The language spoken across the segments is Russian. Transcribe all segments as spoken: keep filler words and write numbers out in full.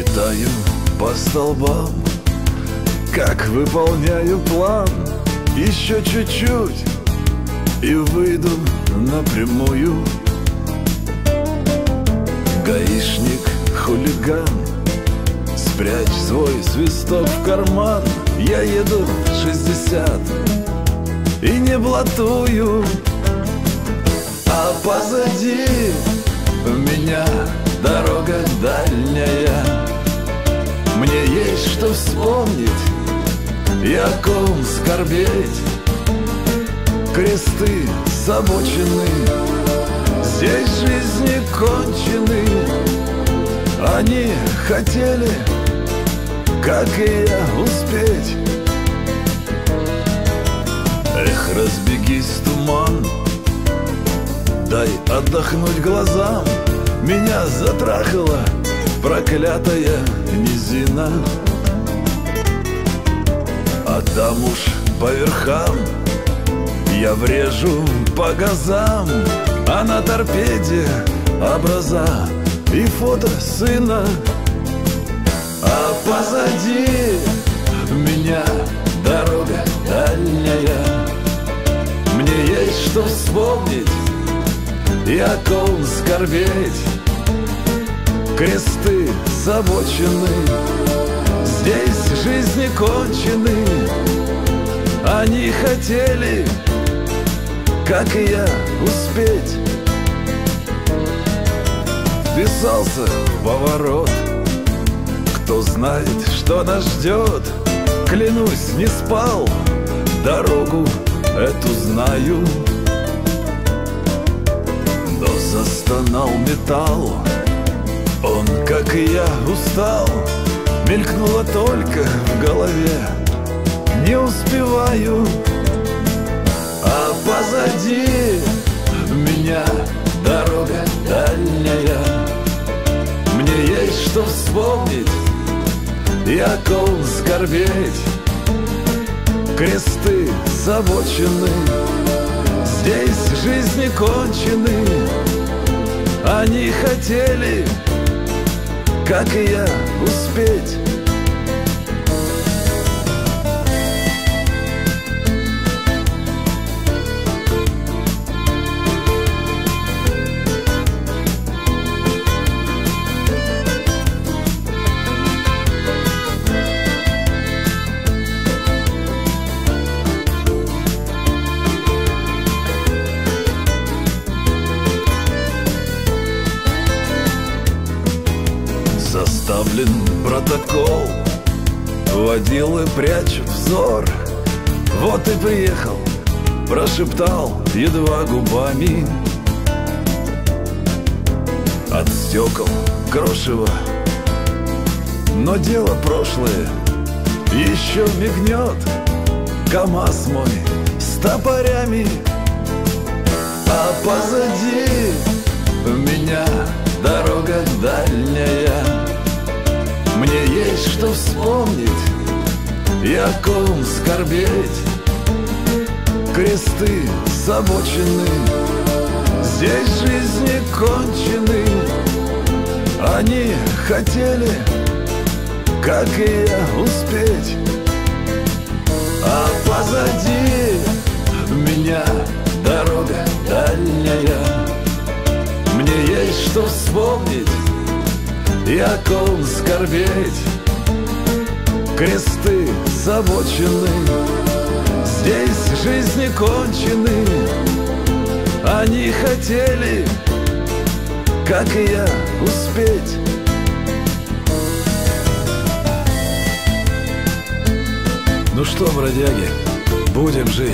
Считаю по столбам, как выполняю план. Еще чуть-чуть и выйду напрямую. Гаишник, хулиган, спрячь свой свисток в карман. Я еду шестьдесят и не блатую, а позади меня дорога дальняя. Мне есть что вспомнить и о ком скорбеть. Кресты с обочины, здесь жизни кончены. Они хотели, как и я, успеть. Эх, разбегись, туман, дай отдохнуть глазам. Меня затрахала проклятая низина, а там уж по верхам я врежу по газам. А на торпеде образа и фото сына, а позади меня дорога дальняя. Мне есть что вспомнить и о ком скорбеть. Кресты с обочины, здесь жизни кончены. Они хотели, как и я, успеть. Вписался в поворот, кто знает, что нас ждет. Клянусь, не спал, дорогу эту знаю. Но застонал металл, он, как и я, устал. Мелькнуло только в голове, не успеваю. А позади меня дорога дальняя. Мне есть что вспомнить и о ком скорбеть. Кресты с обочины, здесь жизни кончены. Они хотели, как и я, успеть. Составлен протокол, водилы прячут взор. Вот и приехал, прошептал едва губами. От стекол крошево, но дело прошлое еще мигнет. КамАЗ мой с топорями, а позади меня дорога дальняя. Мне есть что вспомнить и о ком скорбеть. Кресты с обочины, здесь жизни кончены. Они хотели, как и я, успеть. А позади меня дорога дальняя. Мне есть что вспомнить и о ком скорбеть. Кресты с обочины, здесь жизни кончены. Они хотели, как и я, успеть. Ну что, бродяги, будем жить.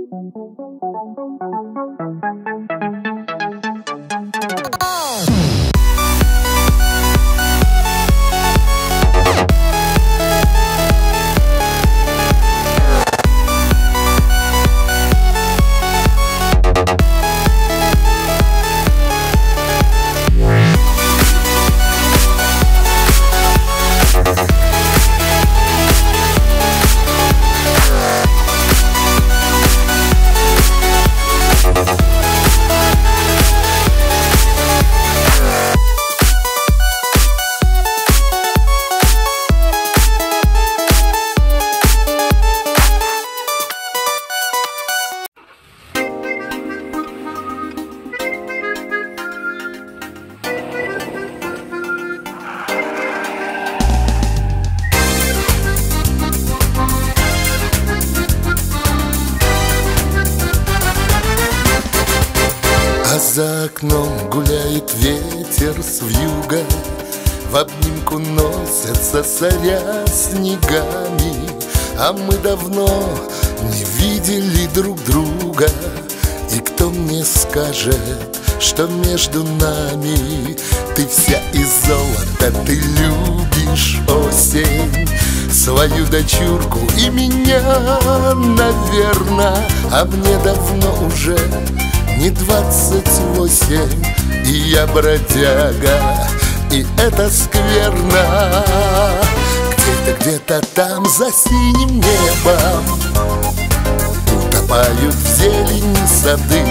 За окном гуляет ветер с вьюгой, в обнимку носятся соря снегами. А мы давно не видели друг друга, и кто мне скажет, что между нами? Ты вся из золота, ты любишь осень, свою дочурку и меня, наверно. А мне давно уже не двадцать восемь, и я бродяга, и это скверно. Где-то, где-то там за синим небом утопают в зелени сады.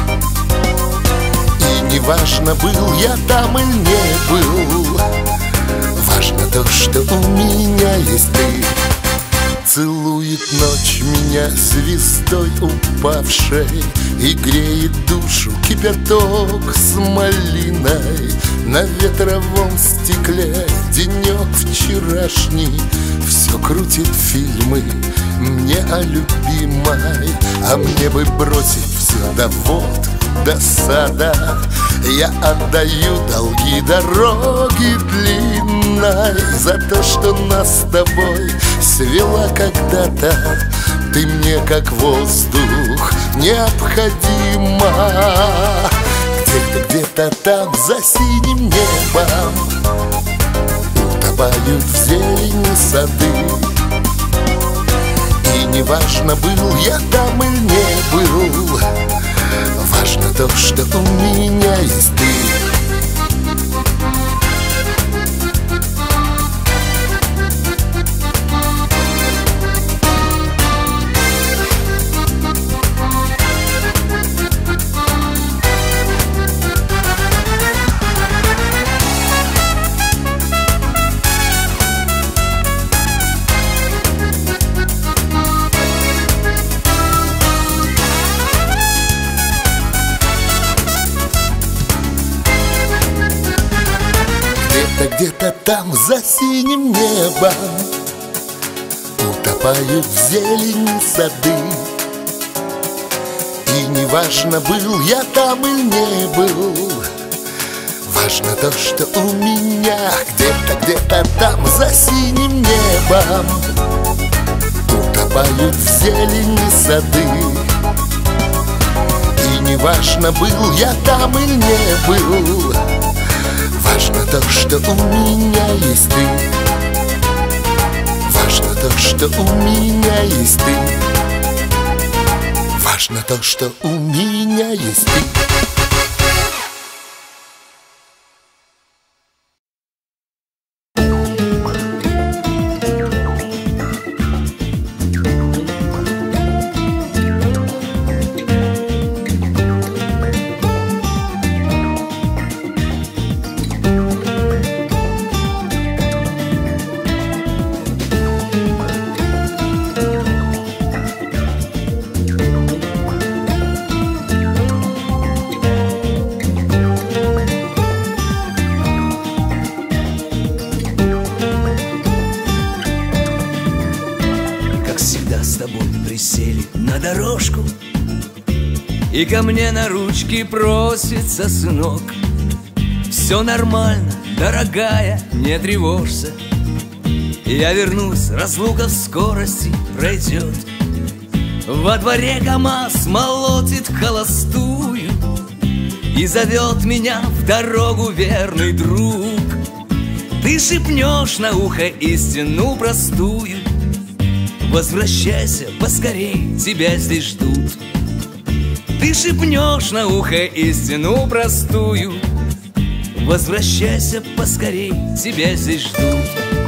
И неважно, был я там или не был, важно то, что у меня есть ты. Целует ночь меня звездой упавшей и греет душу кипяток с малиной. На ветровом стекле денек вчерашний все крутит фильмы мне о любимой. А мне бы бросить все, да вот досада. Я отдаю долги дороги длинной за то, что нас с тобой свела когда-то. Ты мне как воздух необходима. Где-то, где-то там за синим небом утопают в зелени сады. И неважно, был я там или не был, важно то, что у меня есть ты. Где-то там за синим небом утопают в зелени сады. И неважно, был я там или не был, важно то, что у меня. Где-то, где-то там за синим небом утопают в зелени сады. И неважно, был я там или не был, важно то, что у меня есть ты. Важно то, что у меня есть ты. Важно то, что у меня есть ты. И ко мне на ручки просится сынок. Все нормально, дорогая, не тревожься. Я вернусь, разлука в скорости пройдет. Во дворе КамАЗ молотит холостую и зовет меня в дорогу верный друг. Ты шепнешь на ухо истину простую: возвращайся поскорей, тебя здесь ждут. Ты шепнешь на ухо истину простую: возвращайся поскорей, тебя здесь ждут.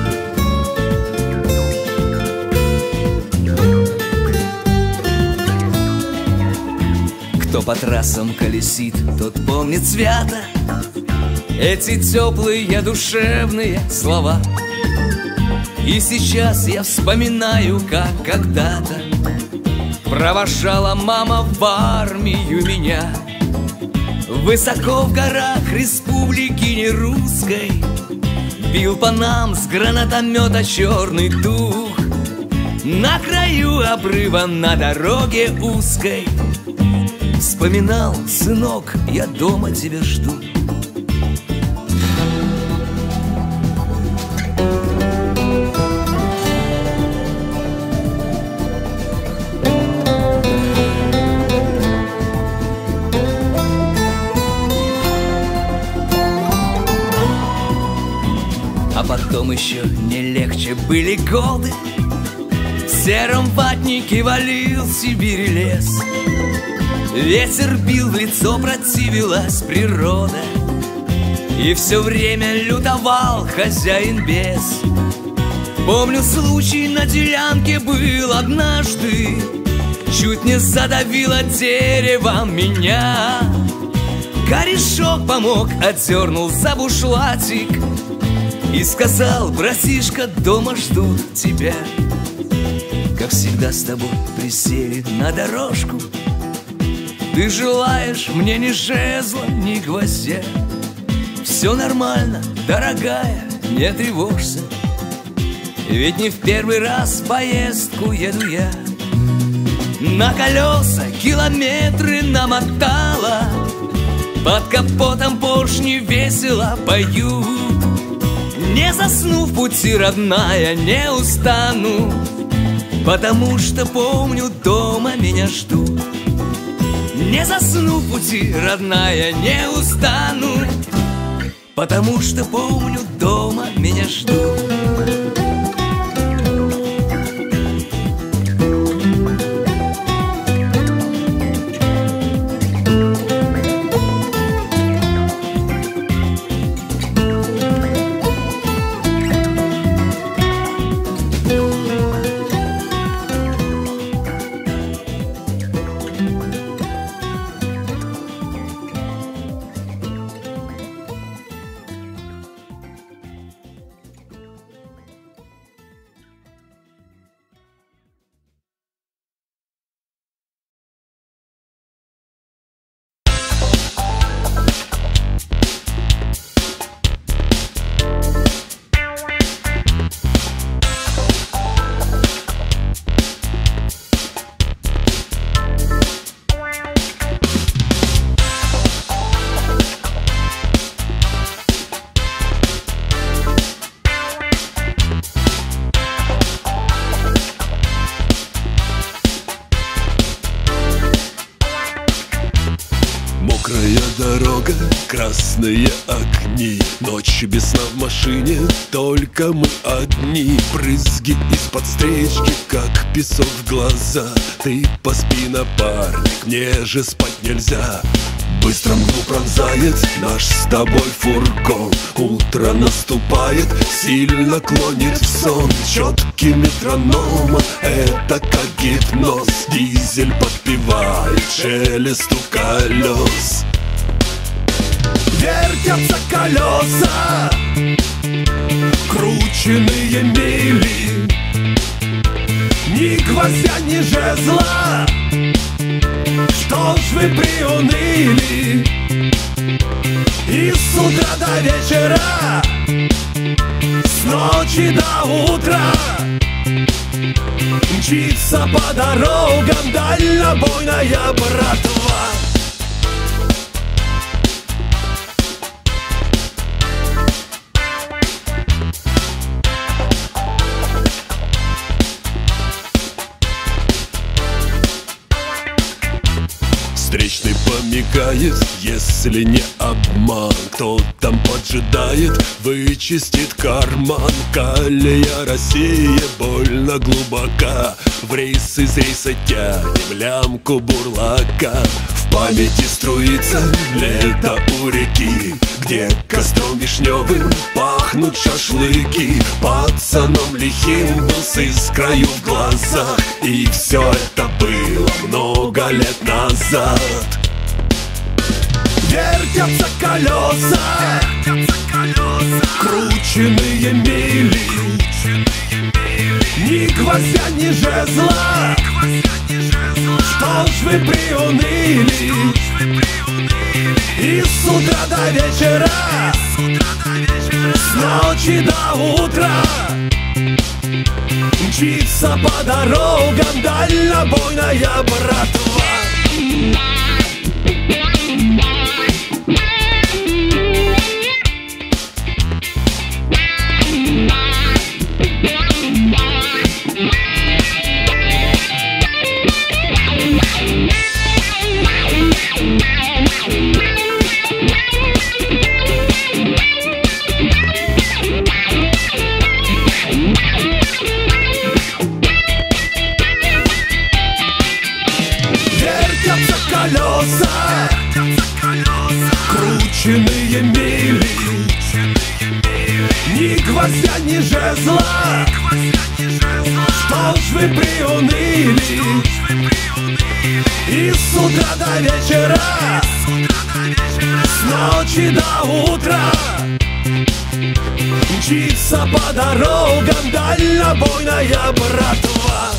Кто по трассам колесит, тот помнит свято эти теплые душевные слова. И сейчас я вспоминаю, как когда-то провожала мама в армию меня. Высоко в горах республики нерусской бил по нам с гранатомета черный дух. На краю обрыва на дороге узкой вспоминал: сынок, я дома тебя жду. А потом еще не легче были годы. В сером ватнике валил Сибирь лес. Ветер бил в лицо, противилась природа, и все время лютовал хозяин бес. Помню, случай на делянке был однажды, чуть не задавило деревом меня. Корешок помог, отдернул за бушлатик и сказал: братишка, дома ждут тебя. Как всегда с тобой присели на дорожку. Ты желаешь мне ни жезла, ни гвоздя. Все нормально, дорогая, не тревожься, ведь не в первый раз в поездку еду я. На колеса километры намотала, под капотом поршни весело поют. Не засну в пути, родная, не устану, потому что помню, дома меня ждут. Не засну в пути, родная, не устану, потому что помню, дома меня ждут. Дорога, красные огни, ночь без сна в машине, только мы одни. Брызги из-под встречки, как песок в глаза. Ты поспи, напарник, мне же спать нельзя. Быстро мглу пронзает наш с тобой фургон. Утро наступает, сильно клонит в сон. Четкий метроном, это как гипноз. Дизель подпевает шелесту колес. Вертятся колеса, крученые мили, ни гвоздя, ни жезла. Что ж вы приуныли? И с утра до вечера, с ночи до утра мчится по дорогам дальнобойная братва. встречный помигает, если не обман. Кто там поджидает, вычистит карман. Колея России больно глубока, в рейс из рейса тянем лямку бурлака. В памяти струится лето у реки, где костром вишневым пахнут шашлыки. Пацаном лихим был с искрою в глазах, и все это было много лет назад. Вертятся колеса, крученые мили, ни гвоздя, ни жезла. Что ж вы приуныли? И с утра до вечера, с ночи до утра мчится по дорогам дальнобойная братва. Крученые мили, ни гвоздя, ни жезла. Что ж вы приуныли? И с утра до вечера, с ночи до утра мчится по дорогам дальнобойная братва.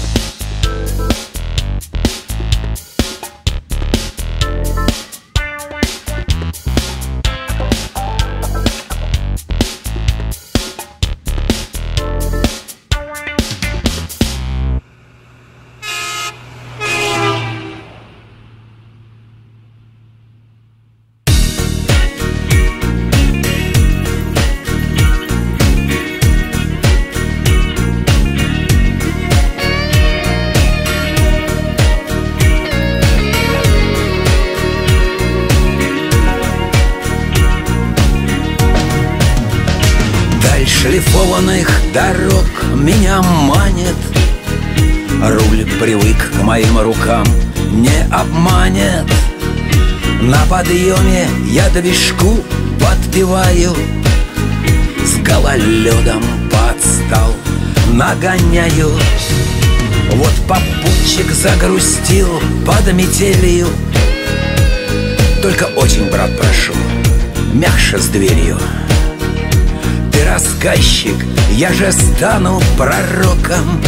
Шлифованных дорог меня манит, руль привык к моим рукам, не обманет. На подъеме я движку подпеваю, с гололедом подстал нагоняю. Вот попутчик загрустил под метелью, только очень, брат, прошу, мягче с дверью. Ты рассказчик, я же стану пророком.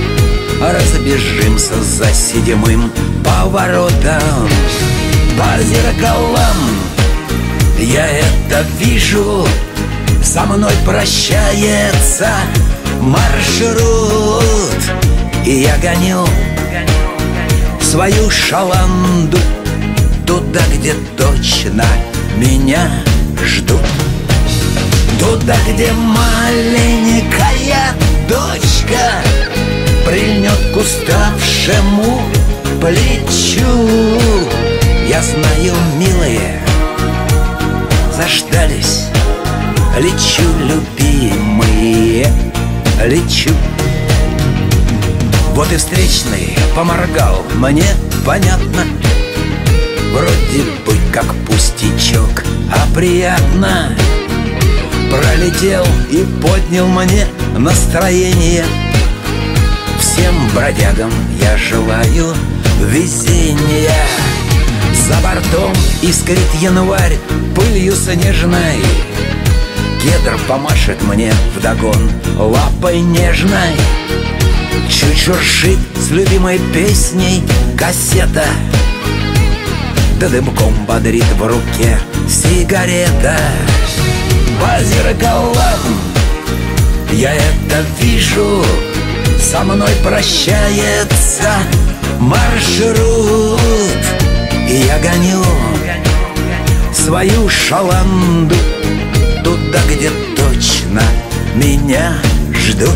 Разбежимся за седьмым поворотом. По зеркалам я это вижу, со мной прощается маршрут. И я гоню свою шаланду туда, где точно меня ждут. Туда, где маленькая дочка прильнет к уставшему плечу. Я знаю, милые, заждались. Лечу, любимые, лечу. Вот и встречный поморгал, мне понятно. Вроде бы как пустячок, а приятно. Пролетел и поднял мне настроение. Всем бродягам я желаю везения. За бортом искрит январь пылью снежной. Кедр помашет мне вдогон лапой нежной. Чуть шуршит с любимой песней кассета, да дымком бодрит в руке сигарета. По зеркалам я это вижу, со мной прощается маршрут. И я гоню свою шаланду туда, где точно меня ждут.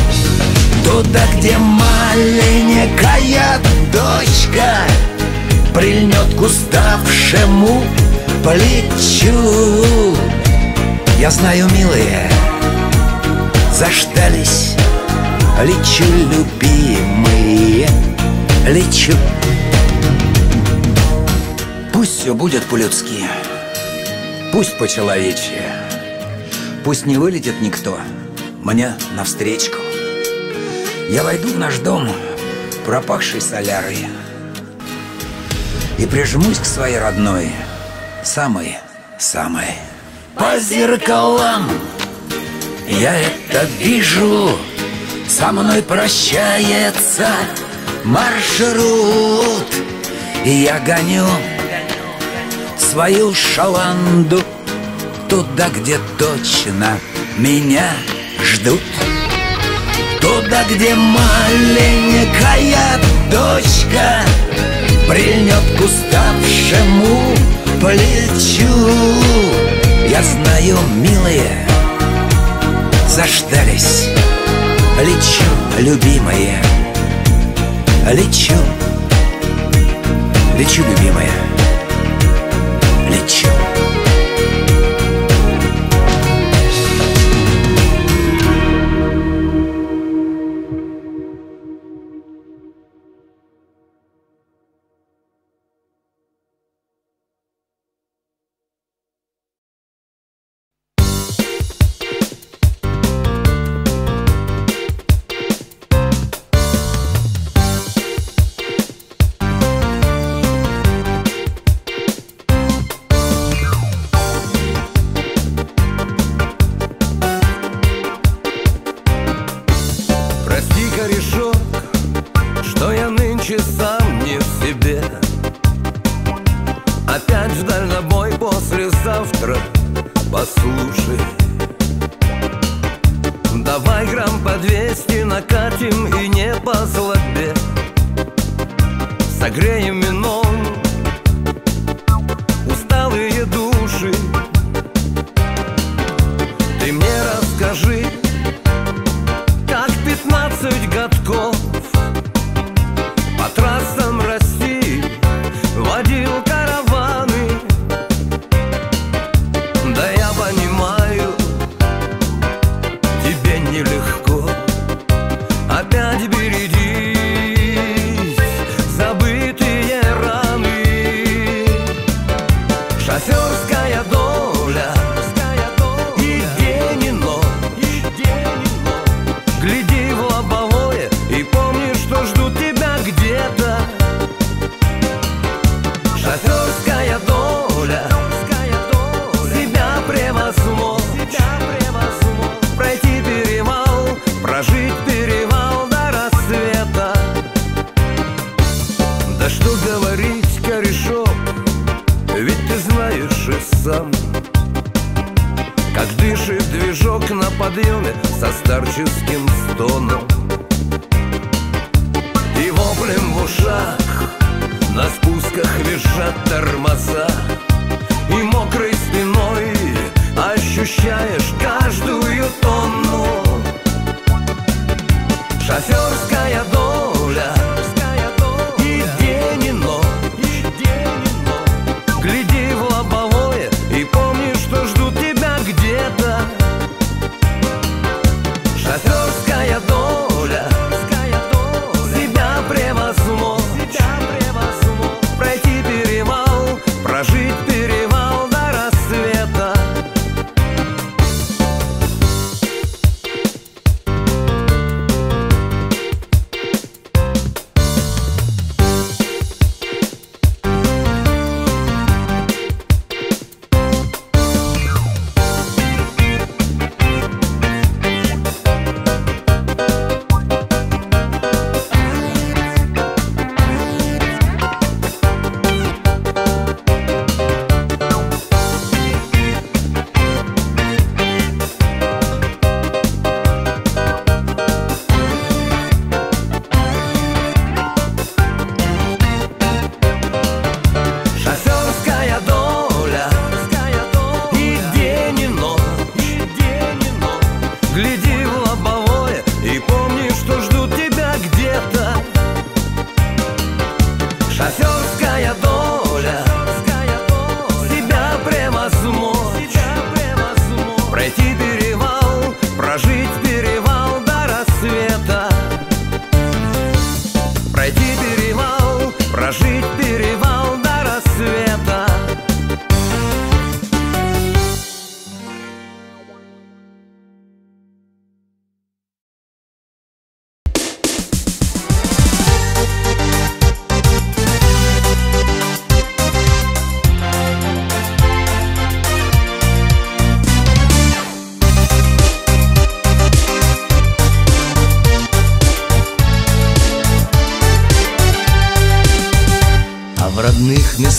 Туда, где маленькая дочка прильнет к уставшему плечу. Я знаю, милые, заждались. Лечу, любимые, лечу. Пусть все будет по-людски, пусть по-человечьи, пусть не вылетит никто мне навстречку. Я войду в наш дом, пропахший солярой, и прижмусь к своей родной, самой-самой. По зеркалам я это вижу, со мной прощается маршрут, и я гоню свою шаланду туда, где точно меня ждут. Туда, где маленькая дочка прильнет к уставшему плечу. Я знаю, милые, заждались. Лечу, любимые, лечу, лечу, любимая, лечу. Опять в дальнобой послезавтра, послушай. Давай грамм по двести накатим и не по злобе. Согреем вином усталые души. Ты мне расскажи, как пятнадцать годков по трассам России водил караваны. Да я понимаю, тебе нелегко. Опять берегись, забытые раны. Шоферская доля и день и ночь. Гляди в лобовое и помни, что ждут тебя где-то. Шоферская доля себя превозмог. Пройти перевал, прожить перевал до рассвета. Да что говорить, корешок, ведь ты знаешь и сам, как дышит движок на подъеме со старческим стоном и воплем в ушах. На спусках визжат тормоза, и мокрой спиной ощущаешь каждую тонну. Шоферская доля и день и ночь. Гляди в лобовое и помни, что ждут тебя где-то. Шоферская доля себя превозмог. Пройти перевал, прожить перевал до рассвета.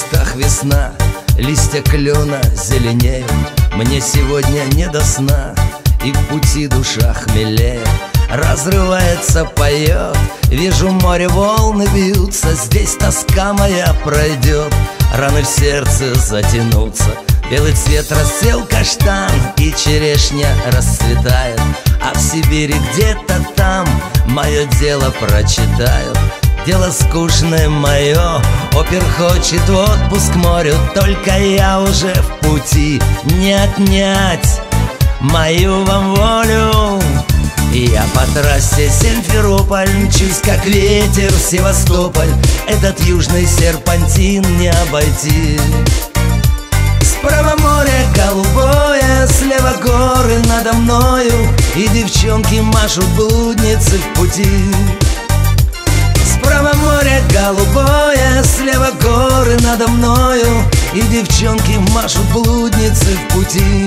кустах весна, листья клена зеленеют. Мне сегодня не до сна, и в пути душа хмелеет. Разрывается, поет, вижу море, волны бьются. Здесь тоска моя пройдет, раны в сердце затянутся. Белый цвет рассел каштан, и черешня расцветает. А в Сибири где-то там мое дело прочитают. Дело скучное мое, опер хочет в отпуск морю. Только я уже в пути, не отнять мою вам волю. Я по трассе Симферополь мчусь, как ветер в Севастополь. Этот южный серпантин не обойти. Справа море голубое, слева горы надо мною, и девчонки машут блудницы в пути. Справа море голубое, слева горы надо мною, и девчонки машут блудницы в пути.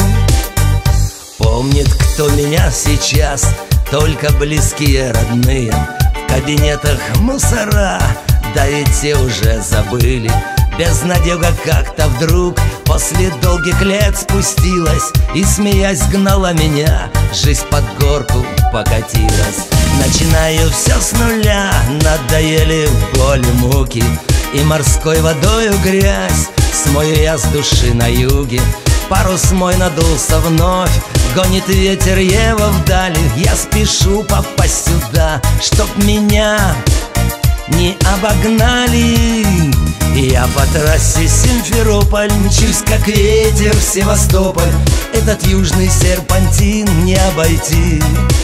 Помнит, кто меня сейчас, только близкие родные. В кабинетах мусора, да и те уже забыли. Безнадега как-то вдруг после долгих лет спустилась, и, смеясь, гнала меня, жизнь под горку покатилась. Начинаю все с нуля, надоели боли, муки, и морской водою грязь смою я с души на юге. Парус мой надулся вновь, гонит ветер его вдали. Я спешу попасть сюда, чтоб меня не обогнали. Я по трассе Симферополь мчусь, как ветер в Севастополь. Этот южный серпантин не обойти.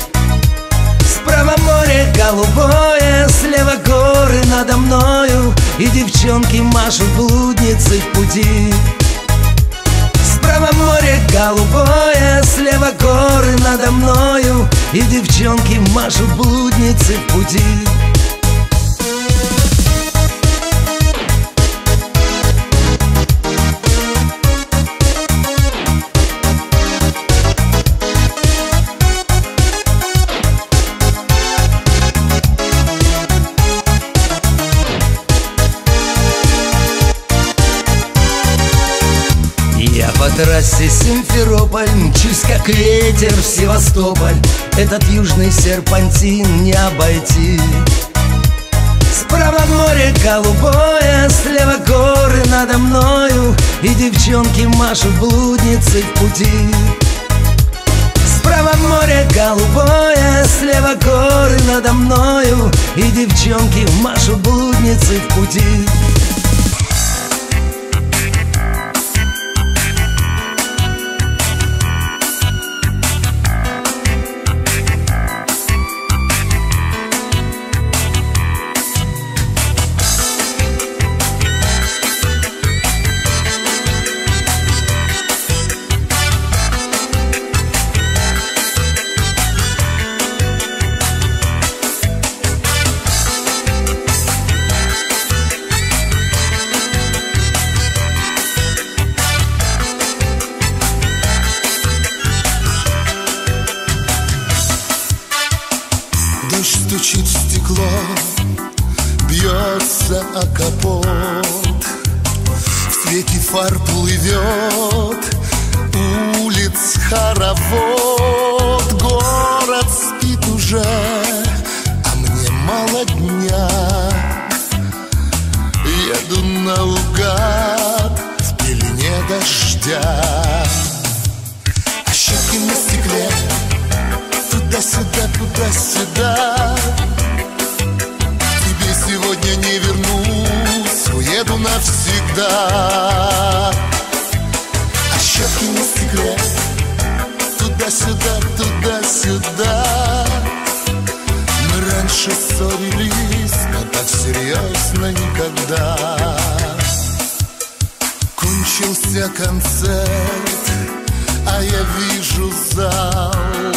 Справа море голубое, слева горы надо мною, и девчонки машут блудницы в пути. Справа море голубое, слева горы надо мною, и девчонки машут блудницы в пути. Я по трассе Симферополь мчусь, как ветер в Севастополь. Этот южный серпантин не обойти. Справа море голубое, слева горы надо мною, и девчонки машут блудницы в пути. Справа море голубое, слева горы надо мною, и девчонки машут блудницы в пути. Дождь стучит в стекло, бьется о капот. В свете фар плывет улиц хоровод. Город спит уже, а мне мало дня. Еду наугад в пелене дождя. Ощепки на стекле, туда-сюда, туда-сюда. Тебе сегодня не вернусь, уеду навсегда. Ощепки на стекле, туда-сюда, туда-сюда. Мы раньше ссорились, но так серьезно никогда. Кончился концерт, а я вижу зал,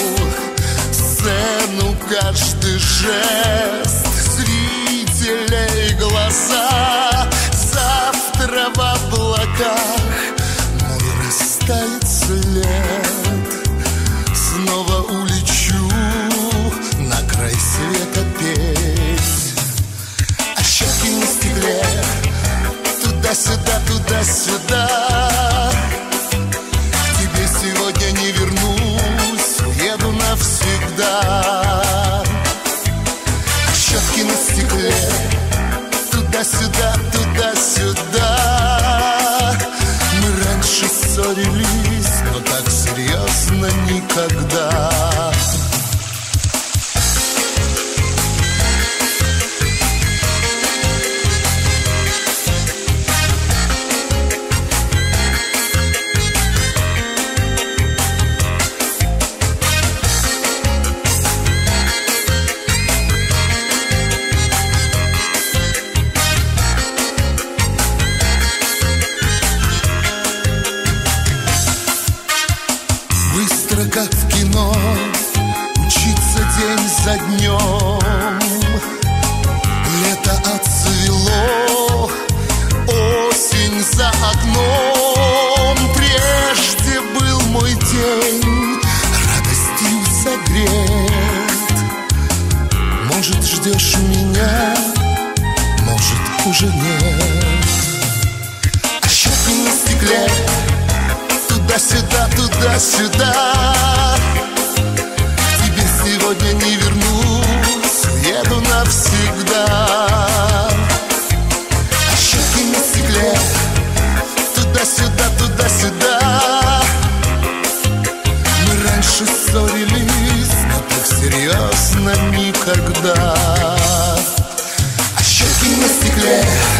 сцену, каждый жест зрителей глаза. Завтра в облаках мой растает след. Снова улечу на край света петь. Ощепки на стекле, туда-сюда, туда туда-сюда. К тебе сегодня не вернусь, уеду навсегда. Щетки на стекле, туда-сюда, туда-сюда. Мы раньше ссорились, но так серьезно никогда. Как в кино, учиться день за днем. Лето отцвело, осень за окном. Прежде был мой день радостью согрет. Может, ждешь меня, может, уже нет. А щеки на стекле, туда-сюда, туда-сюда. К тебе сегодня не вернусь, уеду навсегда. А щеки на стекле, туда-сюда, туда-сюда. Мы раньше ссорились, но так серьезно никогда. А щеки на стекле.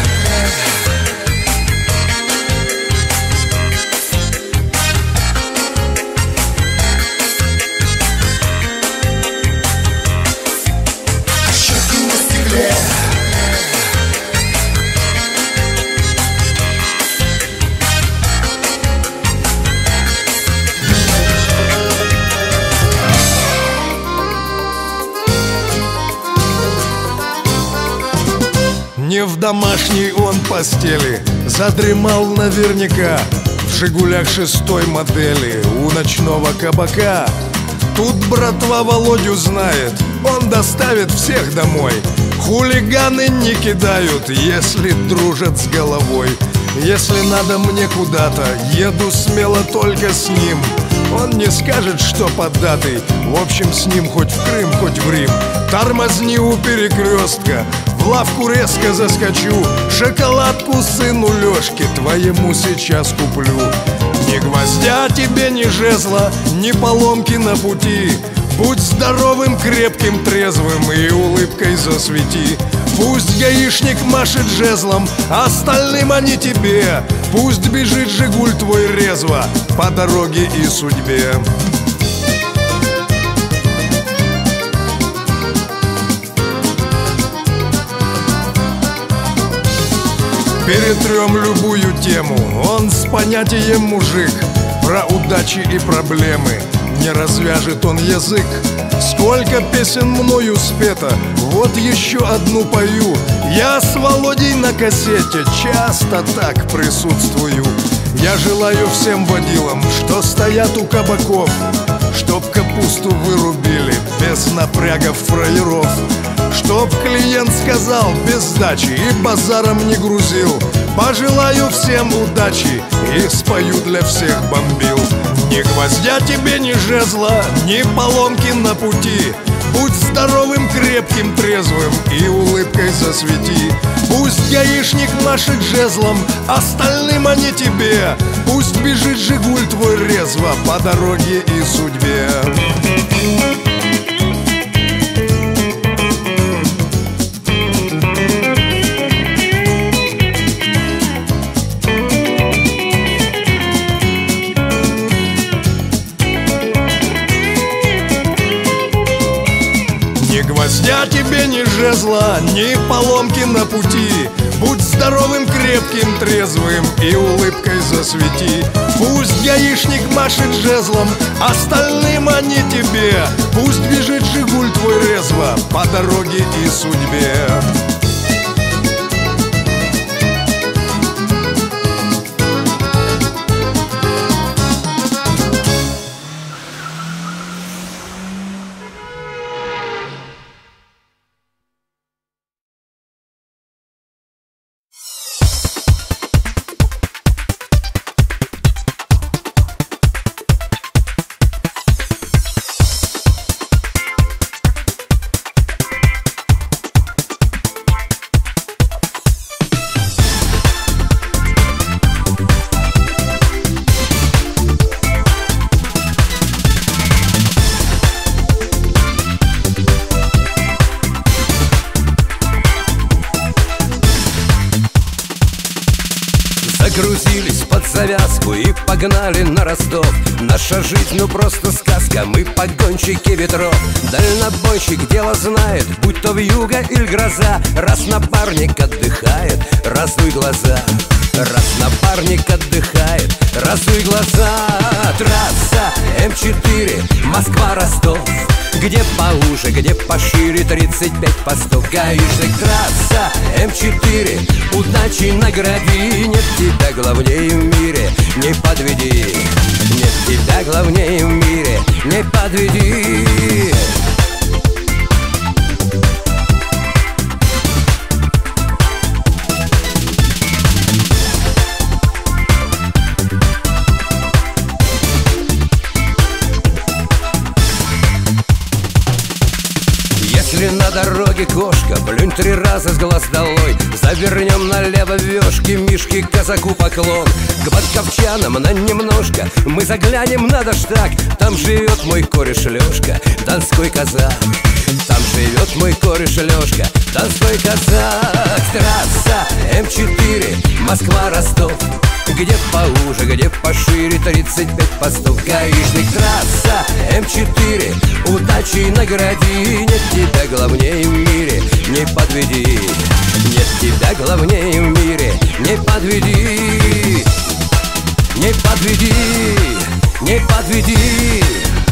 Не в домашней он постели, задремал наверняка в «Жигулях» шестой модели у ночного кабака. Тут братва Володю знает, он доставит всех домой. Хулиганы не кидают, если дружат с головой. Если надо мне куда-то, еду смело только с ним. Он не скажет, что поддатый, в общем, с ним хоть в Крым, хоть в Рим. Тормозни у перекрестка, в лавку резко заскочу. Шоколадку сыну Лёшке твоему сейчас куплю. Ни гвоздя тебе, ни жезла, ни поломки на пути. Будь здоровым, крепким, трезвым и улыбкой засвети. Пусть гаишник машет жезлом, остальным они тебе. Пусть бежит «Жигуль» твой резво по дороге и судьбе. Перетрем любую тему, он с понятием мужик. Про удачи и проблемы не развяжет он язык. Сколько песен мною спето, вот еще одну пою. Я с Володей на кассете часто так присутствую. Я желаю всем водилам, что стоят у кабаков, чтоб капусту вырубили без напрягов фраеров. Чтоб клиент сказал без сдачи и базаром не грузил. Пожелаю всем удачи и спою для всех бомбил. Ни гвоздя тебе, ни жезла, ни поломки на пути. Будь здоровым, крепким, трезвым и улыбкой засвети. Пусть гаишник машет жезлом, остальным они тебе. Пусть бежит «Жигуль» твой резво по дороге и судьбе. Ни гвоздя тебе, ни жезла, ни поломки на пути. Будь здоровым, крепким, трезвым и улыбкой засвети. Пусть гаишник машет жезлом, остальным они тебе. Пусть бежит «Жигуль» твой резво по дороге и судьбе. Загрузились под завязку и погнали на Ростов. Наша жизнь, ну просто сказка, мы погонщики ветров. Дальнобойщик дело знает, будь то вьюга или гроза. Раз напарник отдыхает, разуй глаза. Раз напарник отдыхает, разуй глаза. Трасса эм четыре, Москва-Ростов. Где поуже, где пошире, тридцать пять постов. Гаишник, трасса эм четыре, удачи награди. Нет тебя главнее в мире, не подведи. Нет тебя главнее в мире, не подведи. Если на дороге кошка, плюнь три раза с глаз долой. Завернем налево вешки, Мишке казаку поклон. К батковчанам на немножко мы заглянем на Доштаг. Там живет мой кореш Лешка, донской казак. Там живет мой кореш Лешка, донской казак. Трасса эм четыре, Москва-Ростов. Где поуже, где пошире, тридцать пять постов. Гаишник, трасса эм четыре, удачи награди. Нет тебя главнее в мире, не подведи. Нет тебя главнее в мире, не подведи. Не подведи, не подведи.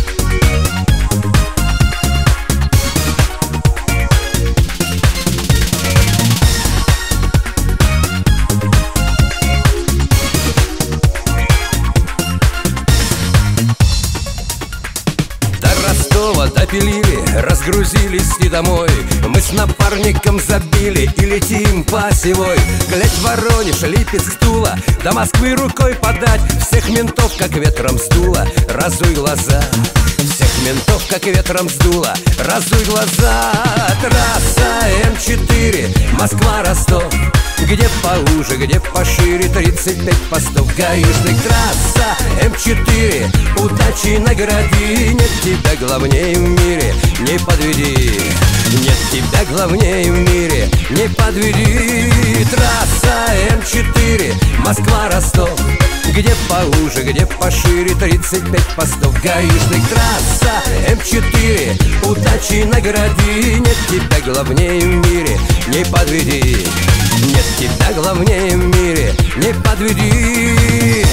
Допилили, разгрузились и домой. Мы с напарником забили и летим по осевой. Клять, Воронеж, Липецк, Тула, до Москвы рукой подать. Всех ментов как ветром сдуло, разуй глаза. Всех ментов как ветром сдуло, разуй глаза. Трасса эм четыре, Москва-Ростов. Где поуже, где пошире, тридцать пять постов. Гаишник, трасса эм четыре, удачи награди. Нет тебя главнее в мире, не подведи. Нет тебя главнее в мире, не подведи. Трасса эм четыре, Москва-Ростов. Где поуже, где пошире, тридцать пять постов. Гаишник, трасса эм четыре, удачи награди. Нет тебя главнее в мире, не подведи. Нет тебя главнее в мире, не подведи.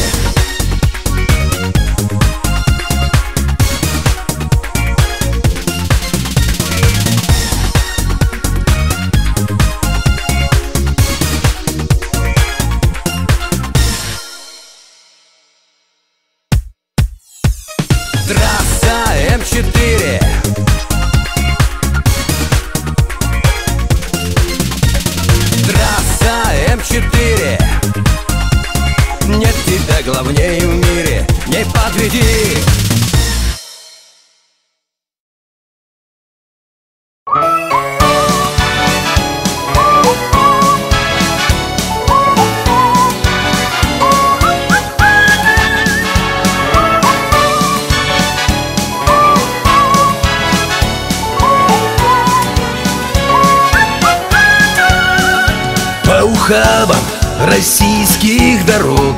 Трасса эм четыре. Трасса эм четыре. Нет тебя главнее в мире, не подведи. По ухабам российских дорог,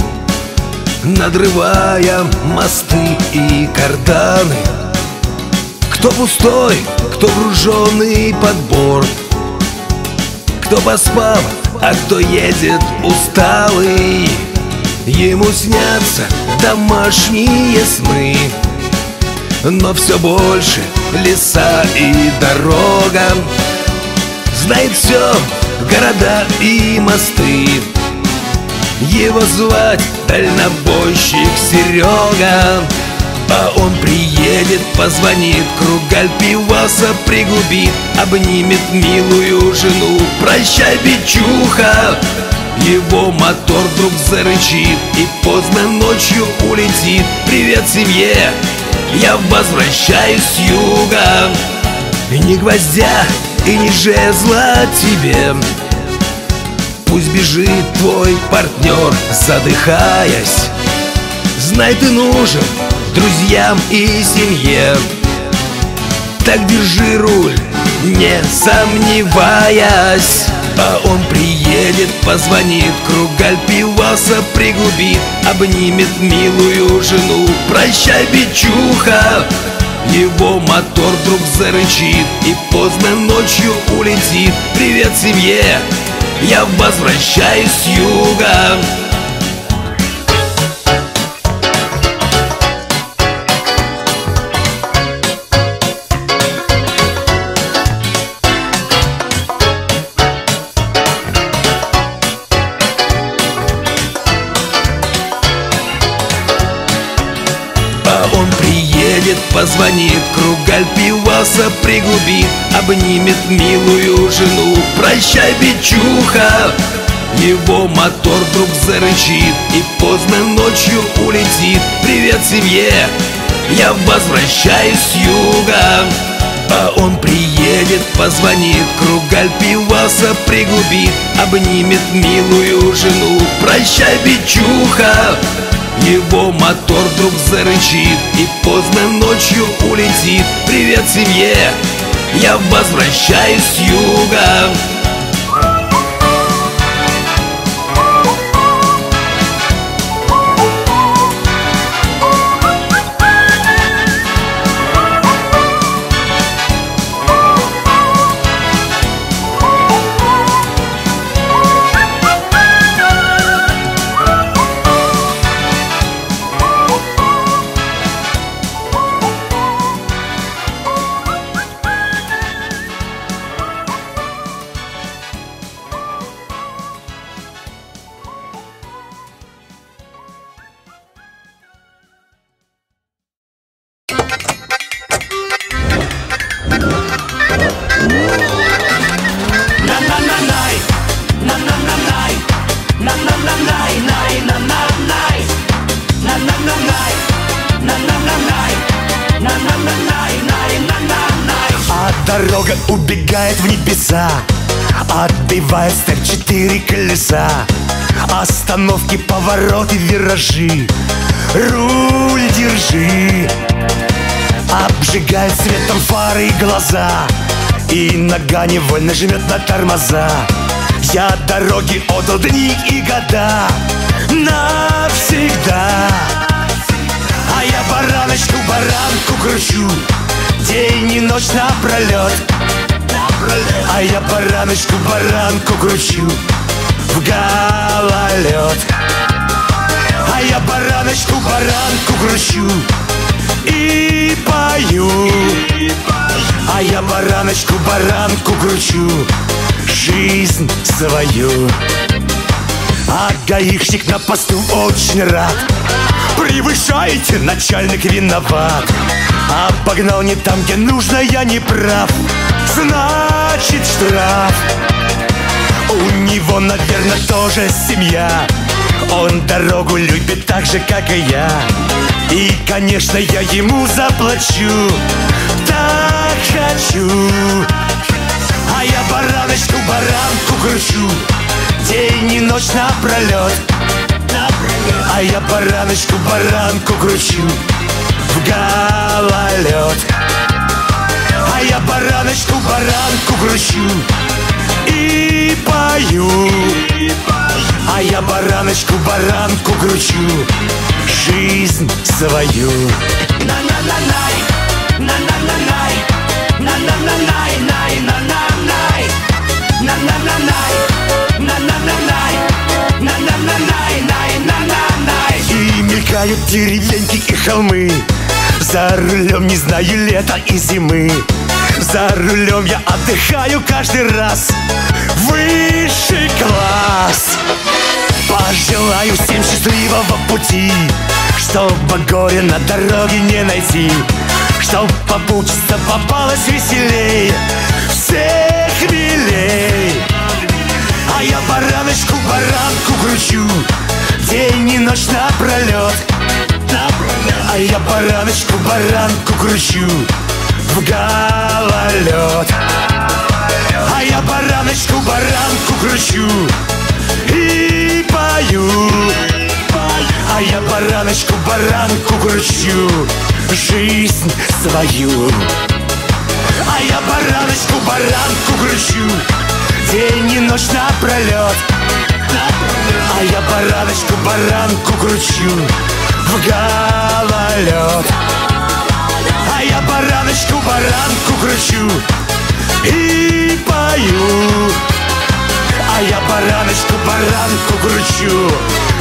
надрывая мосты и карданы, кто пустой, кто груженный под борт, кто поспал, а кто едет усталый. Ему снятся домашние сны, но все больше леса и дорога. Знает все, города и мосты. Его звать дальнобойщик Серега. А он приедет, позвонит, кругаль пиваса пригубит, обнимет милую жену. Прощай, бичуха. Его мотор вдруг зарычит и поздно ночью улетит. Привет семье, я возвращаюсь с юга. Ни гвоздя и ни жезла тебе. Пусть бежит твой партнер, задыхаясь. Знай, ты нужен друзьям и семье. Так держи руль, не сомневаясь. А он приедет, позвонит, кругаль пиваса пригубит, обнимет милую жену. Прощай, бичуха. Его мотор вдруг зарычит и поздно ночью улетит. Привет семье, я возвращаюсь с юга. Позвонит, кругаль пиваса пригубит, обнимет милую жену. Прощай, бичуха. Его мотор вдруг зарычит и поздно ночью улетит. Привет семье, я возвращаюсь с юга. А он приедет, позвонит, кругаль пиваса пригубит, обнимет милую жену. Прощай, бичуха. Его мотор вдруг зарычит и поздно ночью улетит. Привет семье, я возвращаюсь с юга. Дорога убегает в небеса, отбивает степ четыре колеса. Остановки, повороты, виражи, руль держи. Обжигает светом фары и глаза, и нога невольно жмет на тормоза. Я дороги отдал дни и года навсегда. А я бараночку, баранку кручу день и ночь напролет. А я бараночку, баранку кручу в гололед. А я бараночку, баранку кручу и пою. А я бараночку, баранку кручу жизнь свою. А гаишник на посту очень рад. Превышаете, начальник виноват. Обогнал не там, где нужно, я не прав. Значит штраф. У него, наверное, тоже семья. Он дорогу любит так же, как и я. И, конечно, я ему заплачу. Так хочу. А я бараночку, баранку кручу день и ночь напролет. А я бараночку, баранку кручу в гололед. А я бараночку, баранку кручу и пою. А я бараночку, баранку кручу жизнь свою. На-на-на-най, на-на-на-най, на-на-на-най, най-на-на-най, на-на-на-най, на-на-на-най, на-на-на-най, най-на-на-най. И мелькают деревеньки и холмы. За рулем не знаю лета и зимы. За рулем я отдыхаю каждый раз. Высший класс. Пожелаю всем счастливого пути, чтобы горе на дороге не найти, чтоб попутчица попалась веселей, всех милей. А я бараночку, баранку кручу день и ночь напролет. А я бараночку, баранку кручу в гололед. А я бараночку, баранку кручу и пою. А я бараночку, баранку кручу жизнь свою. А я бараночку, баранку кручу день и ночь напролет. А я бараночку, баранку кручу в гололед. А я бараночку, баранку кручу и пою. А я бараночку, баранку кручу